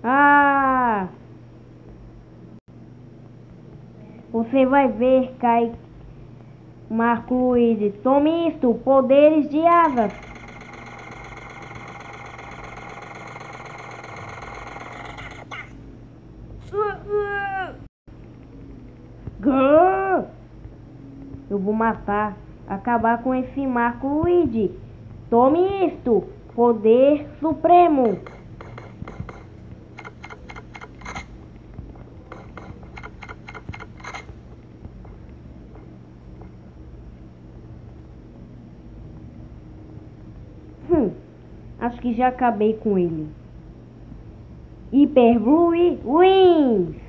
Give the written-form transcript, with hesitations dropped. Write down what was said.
Ah! Você vai ver, cai. Marco Luigi. Tome isto, poderes de asas. Gah! Eu vou matar, acabar com esse Marco Luigi. Tome isto, poder supremo. Acho que já acabei com ele. Hyper Blue Wings.